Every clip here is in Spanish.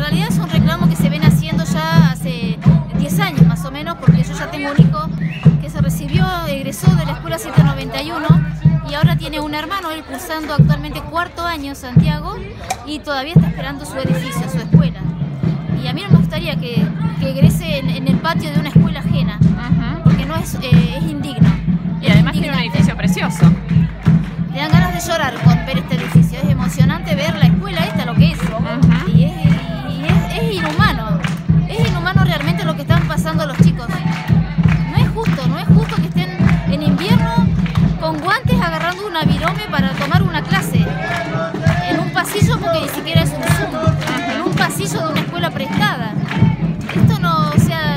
realidad es un reclamo que se ven haciendo ya hace 10 años más o menos, porque yo ya tengo un hijo que se recibió, egresó de la escuela 791 y ahora tiene un hermano, él cursando actualmente cuarto año en Santiago y todavía está esperando su edificio, su escuela. Y a mí no me gustaría que egrese en el patio de una escuela ajena, porque no es indigno. Y además tiene un edificio precioso. Te dan ganas de llorar con ver este edificio, es emocionante ver la escuela esta, lo que es. Y es inhumano realmente lo que están pasando los chicos. No es justo que estén en invierno con guantes agarrando una virome para tomar una clase. En un pasillo, porque ni siquiera es un Zoom, en un pasillo de una escuela prestada. Esto no,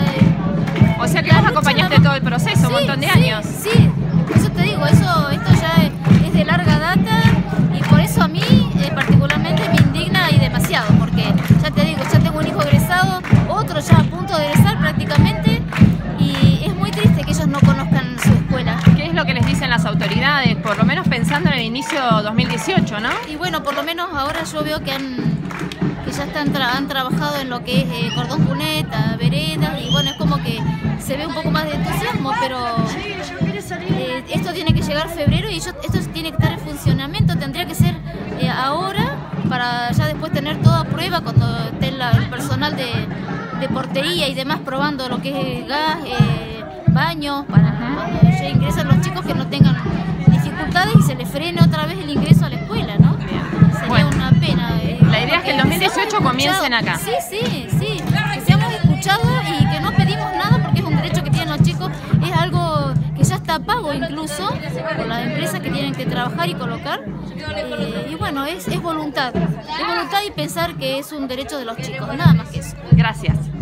o sea que vos acompañaste todo el proceso, un montón de años. Sí, eso te digo, esto ya es de larga data y por eso a mí particularmente me indigna y demasiado, porque ya te digo, ya tengo un hijo egresado, otro ya a punto de egresar prácticamente y es muy triste que ellos no conozcan su escuela. ¿Qué es lo que les dicen las autoridades, por lo menos pensando en el inicio 2018, ¿no? Y bueno, por lo menos ahora yo veo que ya han trabajado en lo que es cordón cuneta, veredas y bueno, es como que se ve un poco más de entusiasmo, pero esto tiene que llegar febrero y esto tiene que estar en funcionamiento, tendría que ser ahora para ya después tener toda prueba cuando esté el personal de portería y demás probando lo que es gas, baños, para cuando ya ingresan los chicos que no tengan dificultades y se les frene otra vez el ingreso a la escuela, ¿no? Sería una pena. La idea es que el 2018 comiencen acá. Sí, que seamos escuchados y que no pedimos nada porque es un derecho que tienen los chicos, es algo que ya está pago incluso por las empresas que tienen que trabajar y colocar. Y bueno, es voluntad y pensar que es un derecho de los chicos, nada más que eso. Gracias.